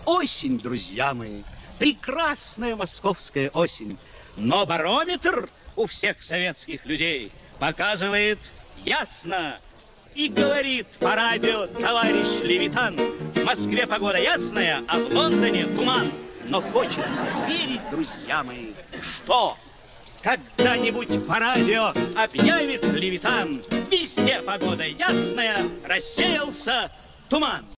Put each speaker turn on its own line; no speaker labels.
Осень, друзья мои, прекрасная московская осень. Но барометр у всех советских людей показывает ясно и говорит по радио товарищ Левитан: в Москве погода ясная, а в Лондоне туман. Но хочется верить, друзья мои, что когда-нибудь по радио объявит Левитан: везде погода ясная, рассеялся туман.